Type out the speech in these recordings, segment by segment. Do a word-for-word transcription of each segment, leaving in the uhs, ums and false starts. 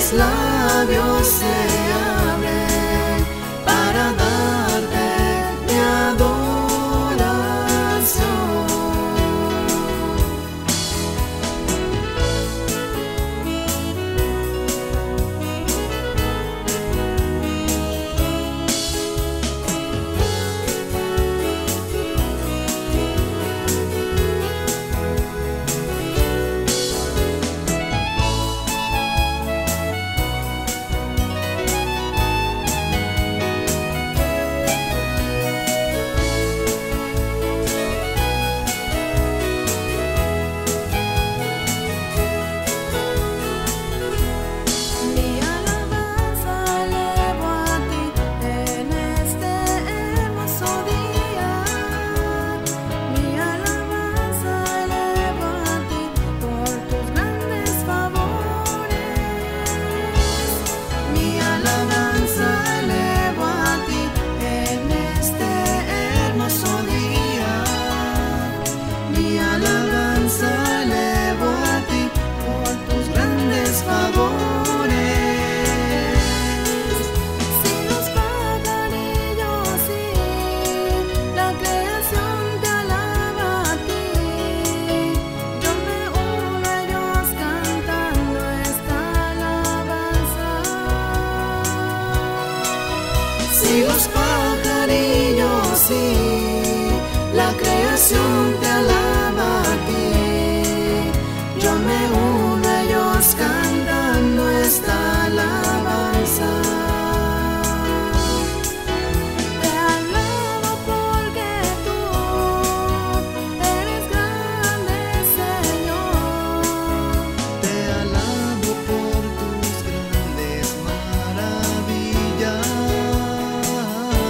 mis labios se abren para darte mi adoración. Si los pajarillos y la creación te alaba a ti, yo me uno a ellos cantando esta alabanza. Te alabo porque tú eres grande, Señor. Te alabo por tus grandes maravillas.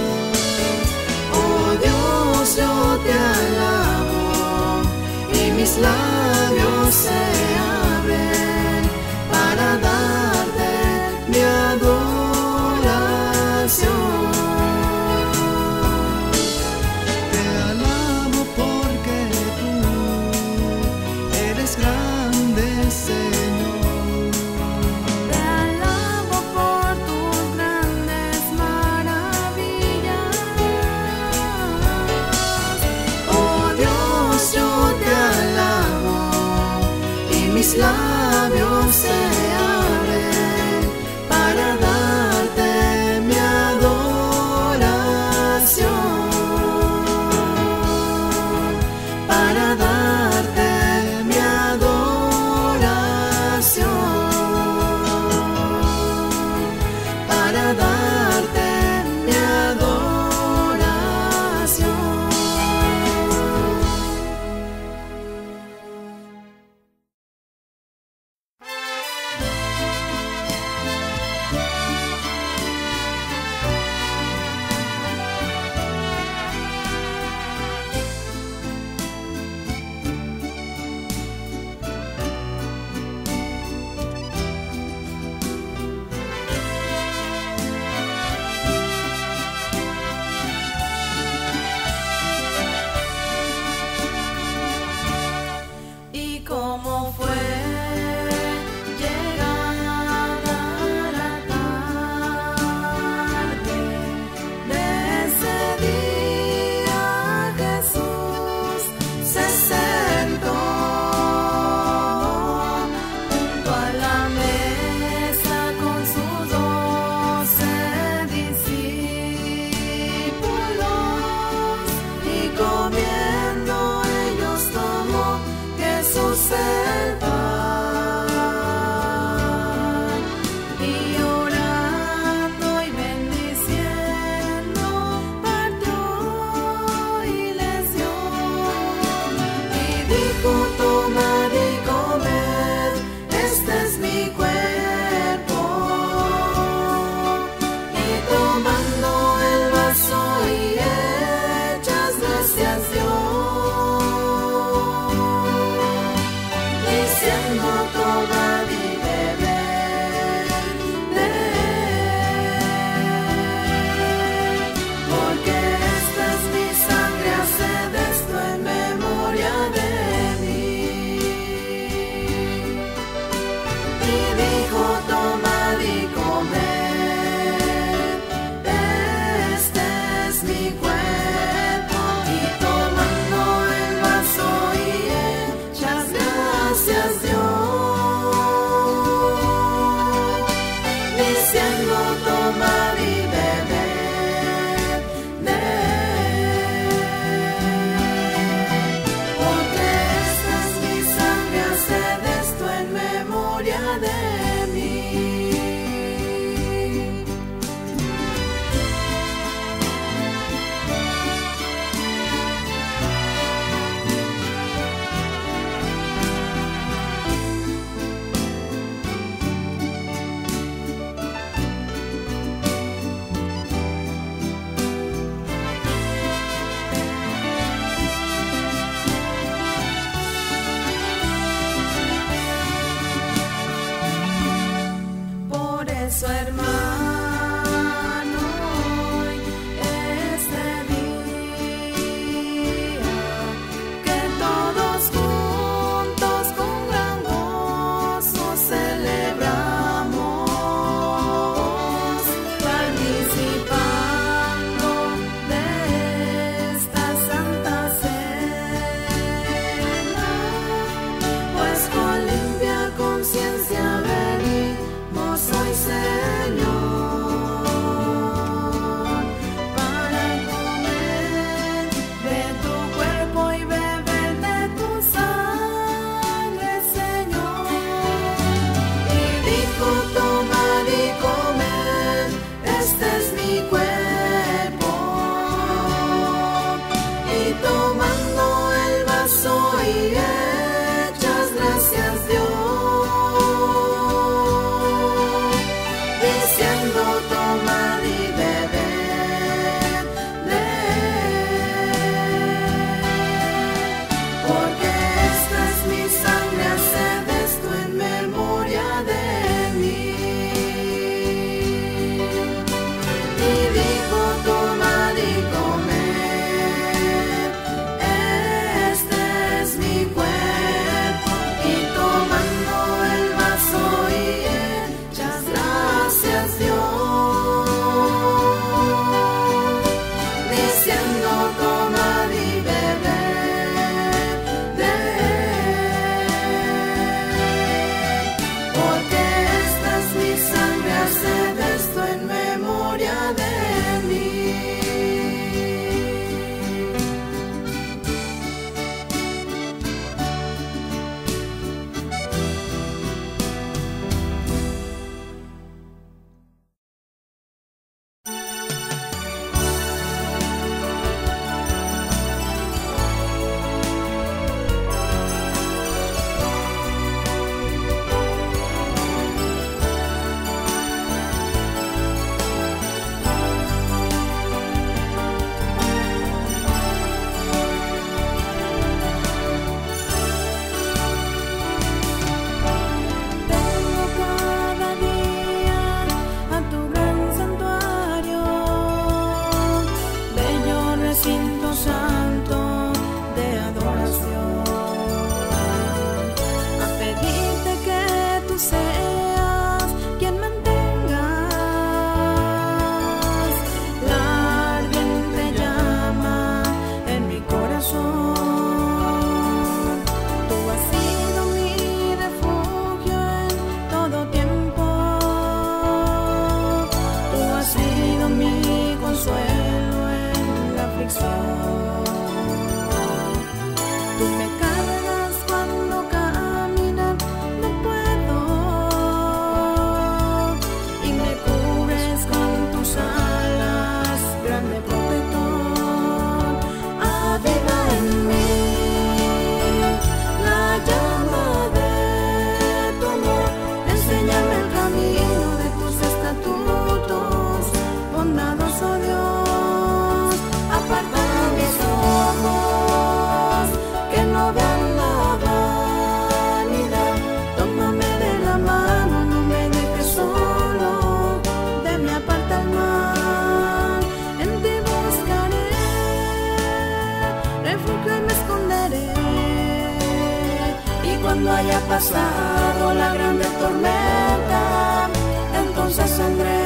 pasado la grande tormenta, entonces saldré.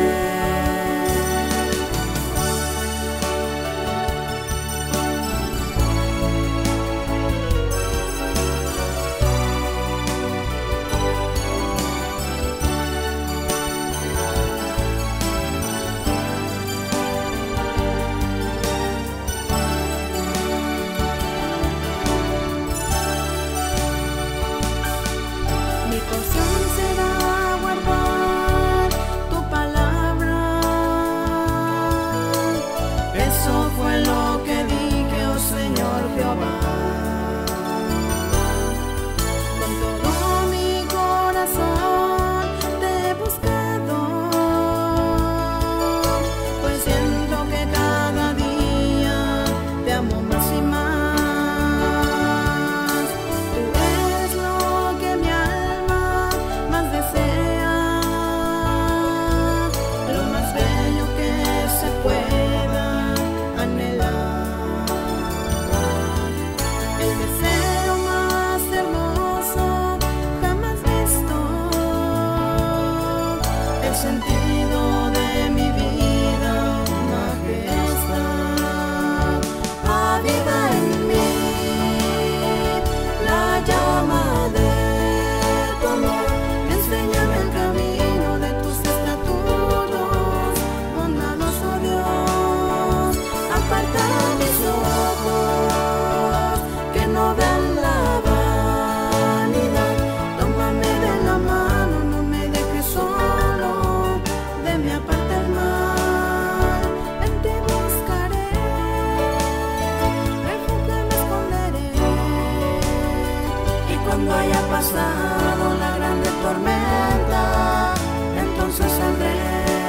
Cuando haya pasado la grande tormenta, entonces saldré.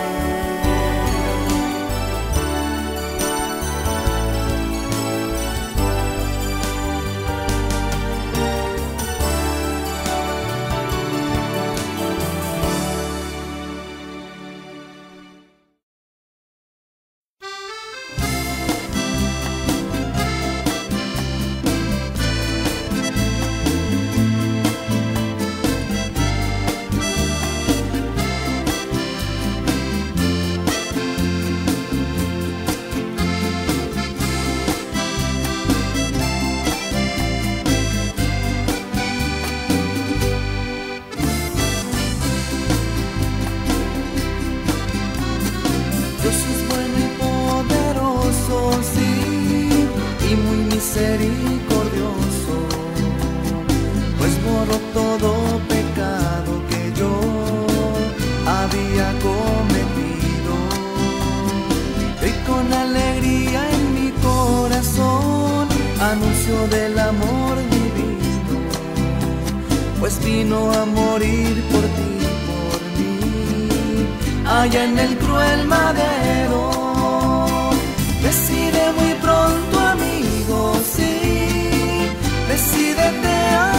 Misericordioso, pues borró todo pecado que yo había cometido, y con alegría en mi corazón anuncio del amor divino, pues vino a morir por ti, por mí, allá en el cruel madero. Decide muy pronto, amigo, sí, decídete,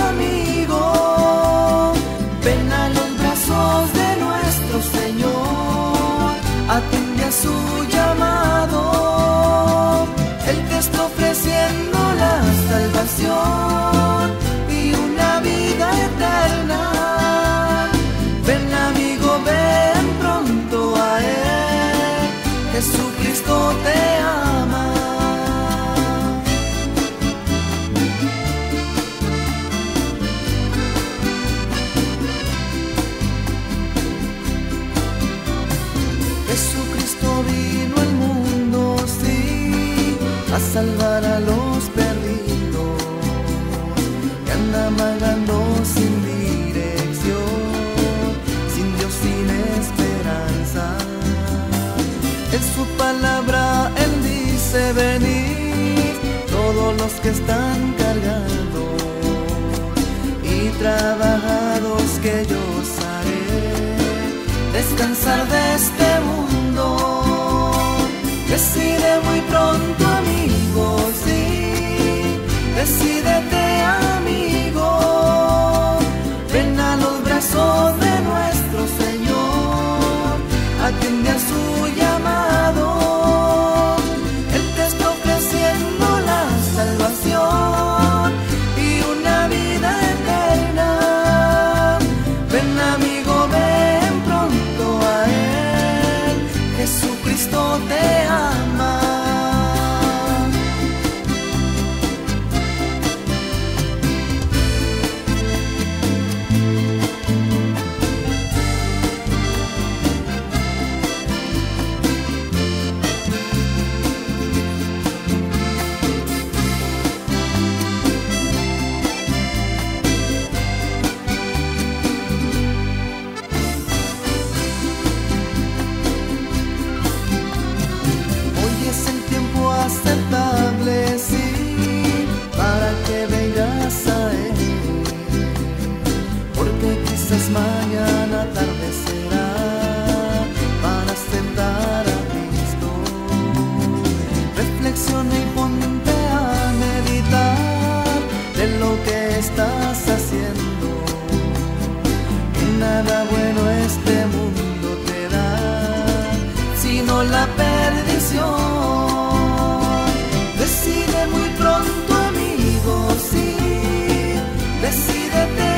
amigo, ven a los brazos de nuestro Señor, atiende a su llamado, Él te está ofreciendo la salvación y una vida eterna. Ven, amigo, ven pronto a Él, Jesucristo te ama. Jesucristo vino al mundo, sí, a salvar a los perdidos que andan vagando sin dirección, sin Dios, sin esperanza. En su palabra Él dice: venid todos los que están cargados y trabajados, que yo os haré descansar de este mundo. Decide muy pronto, amigo, sí, decídete, amigo, ven a los brazos de nuestro Señor, atiende a su llamado, Él te está ofreciendo la salvación y una vida eterna. Jesucristo te ama. Aceptable, sí, para que vengas a Él, porque quizás mañana tarde será para aceptar a Cristo. Reflexiona y ponte a meditar de lo que estás haciendo, que nada bueno este mundo te da, sino la perdición. Decide muy pronto, amigo, sí, decídete,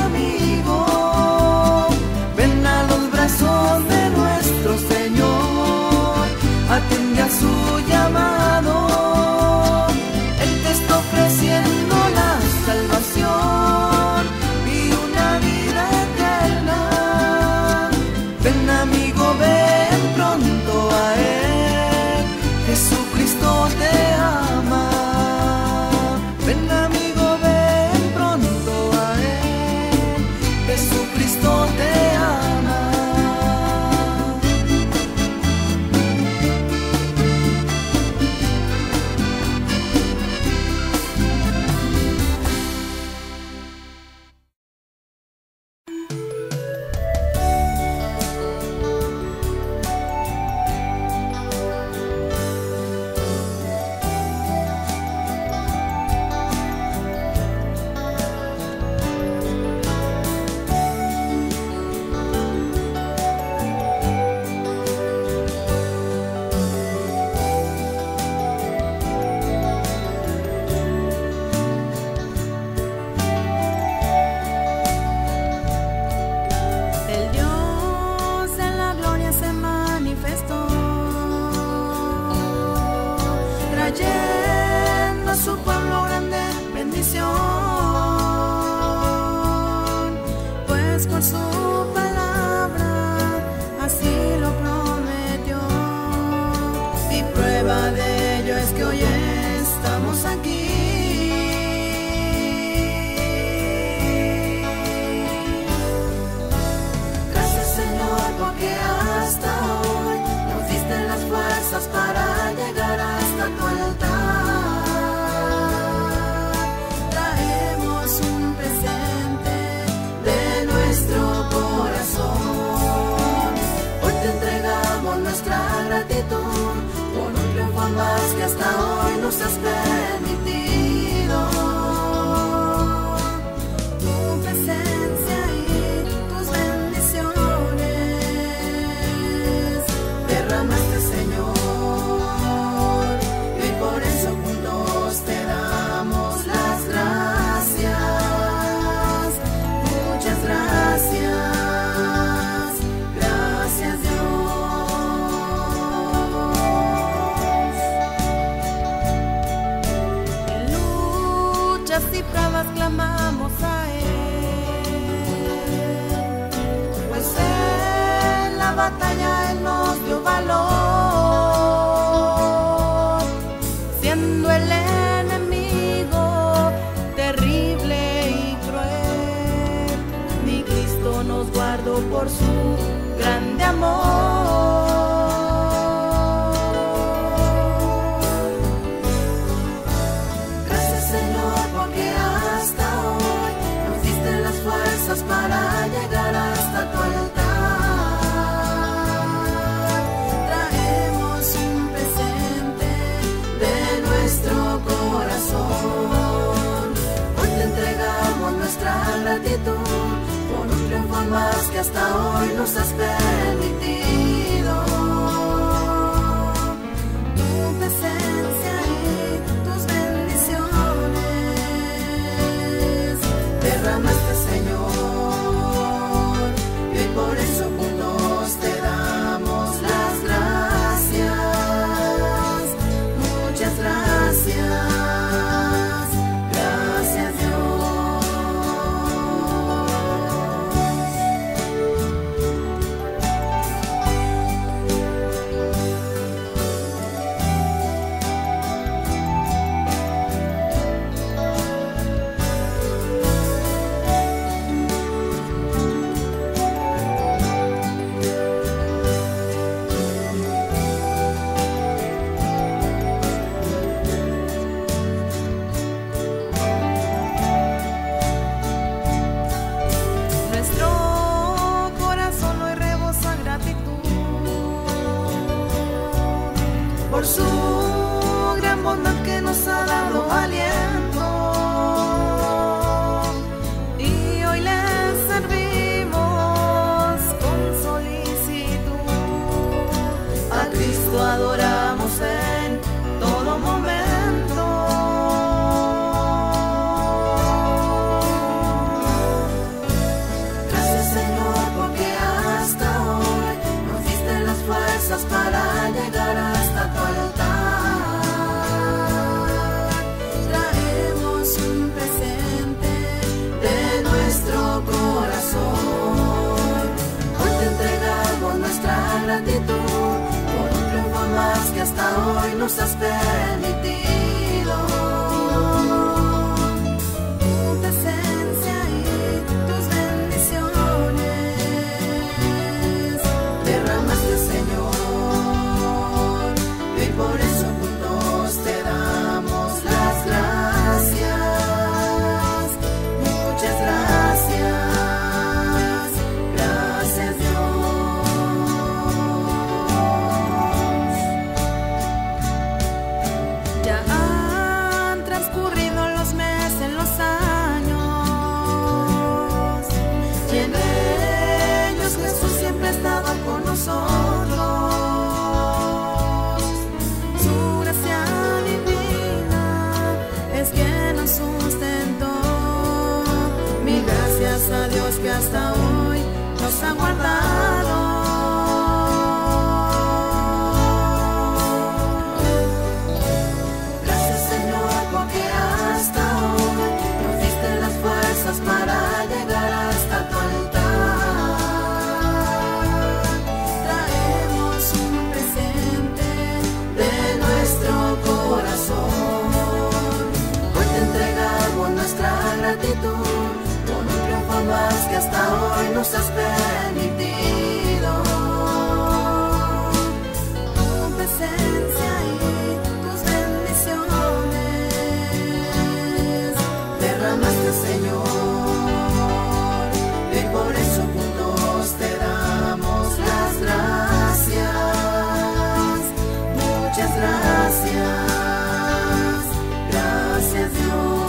amigo, ven a los brazos de nuestro Señor, atiende a su llamado, Él te está ofreciendo la salvación y una vida eterna. Ven, amigo, ven pronto a Él, Jesucristo te ama. Ven, amigo, ven pronto a Él, Jesucristo te ama. Trayendo a su pueblo grande bendición, pues con su palabra así lo prometió, y prueba de ello es que hoy estamos aquí. Gracias, Señor, porque hasta hoy nos diste las fuerzas para llegar hasta tu altar. Traemos un presente de nuestro corazón. Hoy te entregamos nuestra gratitud por un triunfo más que hasta hoy nos has permitido. Tu presencia y tus bendiciones derramaste, Señor. Y pruebas clamamos a Él, pues en la batalla Él nos dio valor, siendo el enemigo terrible y cruel, mi Cristo nos guardó por su grande amor. Para llegar hasta tu altar, traemos un presente de nuestro corazón. Hoy te entregamos nuestra gratitud por un triunfo más que hasta hoy nos has permitido. Tu presencia y tus bendiciones derramaste, Señor. Por eso juntos te damos las gracias. por su gran bondad que nos ha dado aliento. Y hoy le servimos con solicitud. A Cristo adoramos en todo momento. Gracias, Señor, porque hasta hoy nos diste las fuerzas para llegar hasta tu altar. Traemos un presente de nuestro corazón. Hoy te entregamos nuestra gratitud por un triunfo más que hasta hoy nos has permitido. Tu presencia y tus bendiciones derramaste, Señor, y por eso juntos te damos las gracias. Muchas gracias, gracias Dios. Ya han transcurrido los meses, los años, y en ellos Jesús siempre ha estado con nosotros. Su gracia divina es que nos sustentó. Mil gracias a Dios que hasta hoy nos ha guardado. Gracias, Señor, porque hasta hoy nos diste las fuerzas para llegar hasta tu altar. Traemos un presente de nuestro corazón. Hoy te entregamos nuestra gratitud por un triunfo más que hasta hoy nos has permitido. Tu presencia y tus bendiciones derramaste, Señor, y por eso juntos te damos las gracias. Muchas gracias, gracias Dios.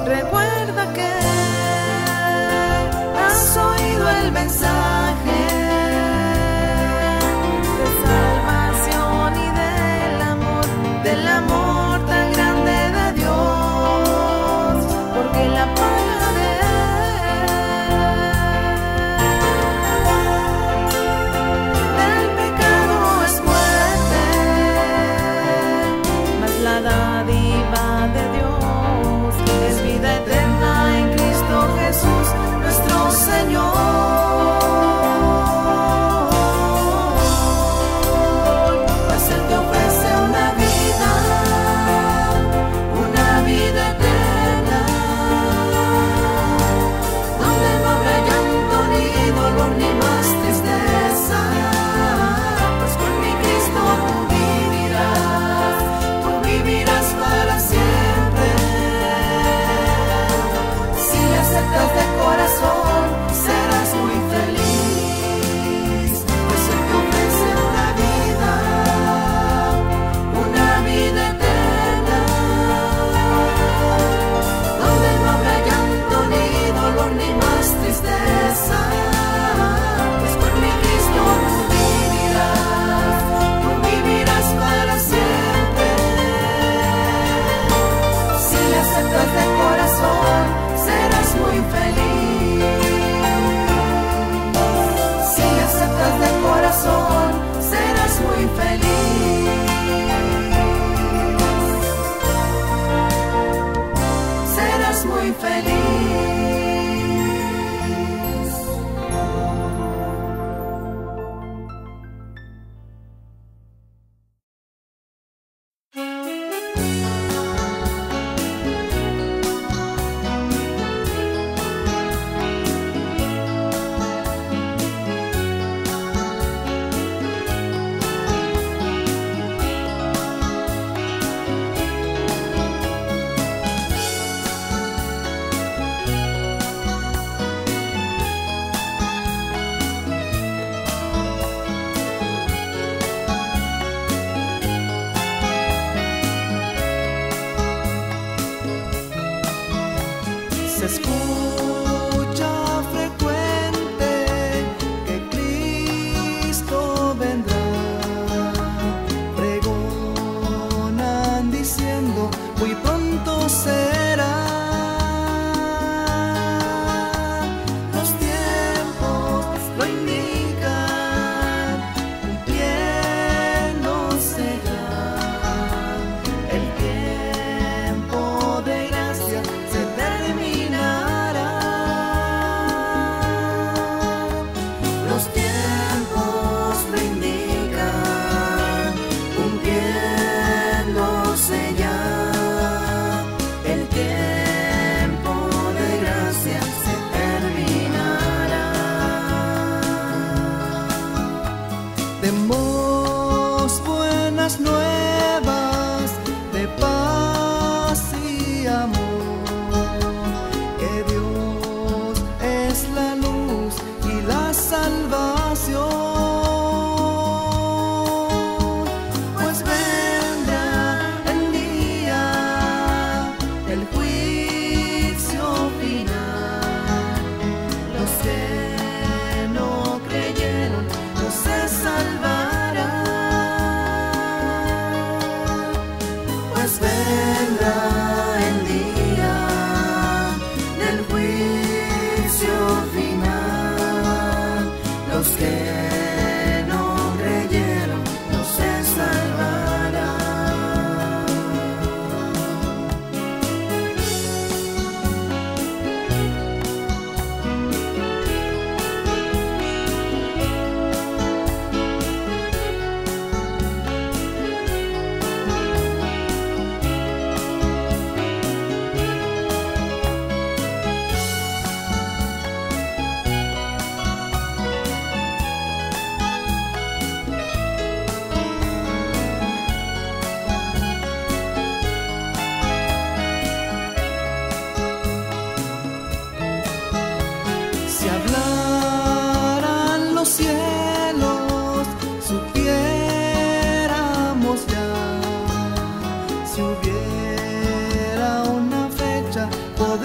Recuerda que has oído el mensaje de salvación y del amor, del amor tan grande de Dios, porque la paga de del pecado es muerte, mas la dádiva de Dios es vida eterna en Cristo Jesús, nuestro Señor. Pues Él te ofrece una vida, una vida eterna, donde no habrá llanto ni dolor ni más tristeza. Pues con mi Cristo tú vivirás, tú vivirás para siempre. Si le aceptas de corazón, serás muy feliz. Pues Él te ofrece una vida, una vida eterna, donde no habrá llanto ni dolor ni más tristeza. Pues por mi Cristo tú vivirás, tú vivirás para siempre. Si le aceptas de corazón, serás muy feliz. Si le aceptas de corazón, serás muy feliz. Serás muy feliz. Se escucha frecuente que Cristo vendrá. Pregonan diciendo, muy pronto será. Los tiempos lo indican, cumpliéndose ya. El tiempo de gracia se terminará.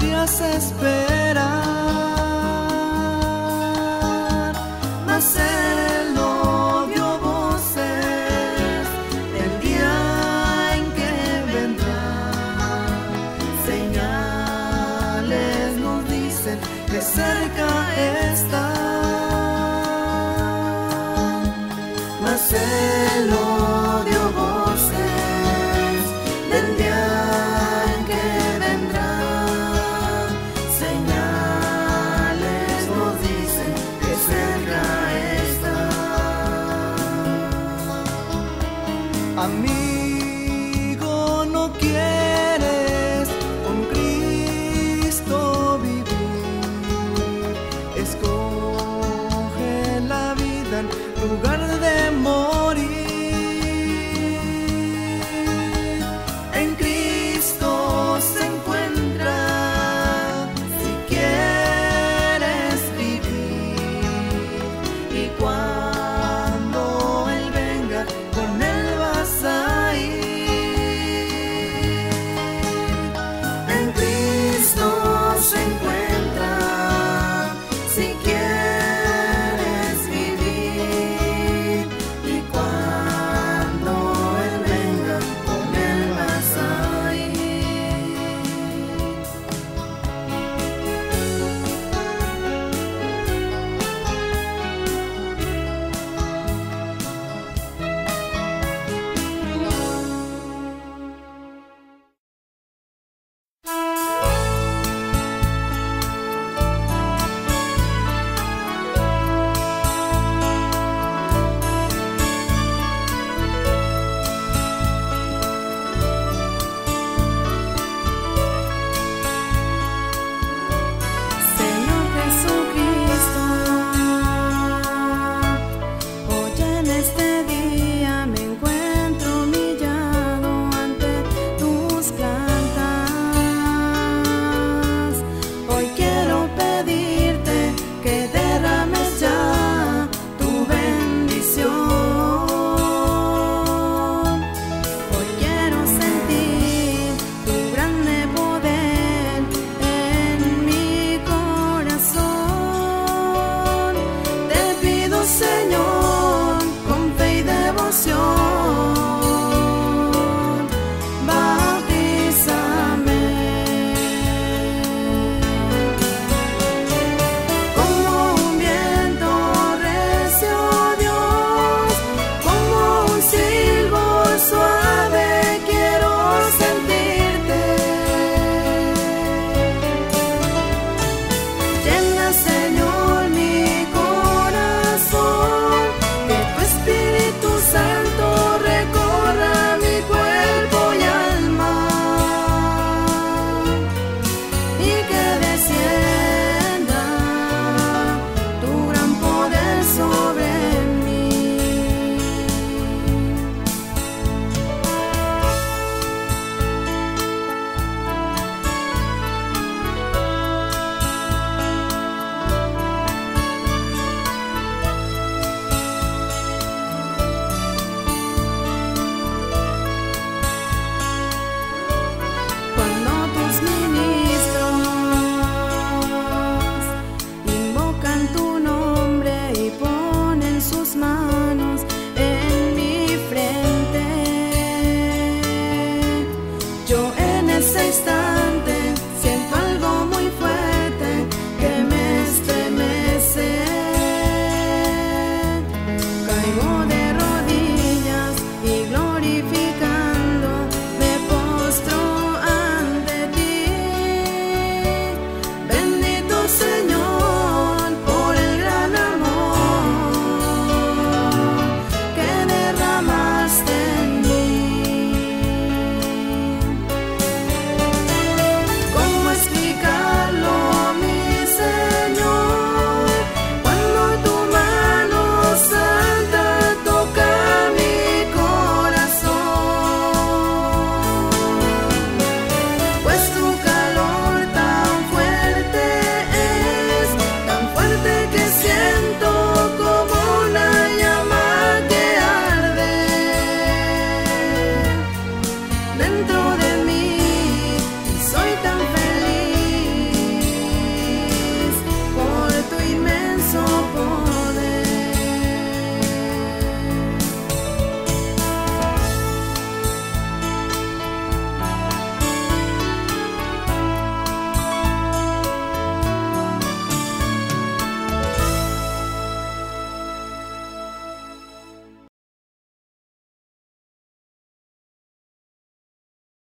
podrías esperar, mas Él no dio voces el día en que vendrá. Señales nos dicen que cerca está, mas Él no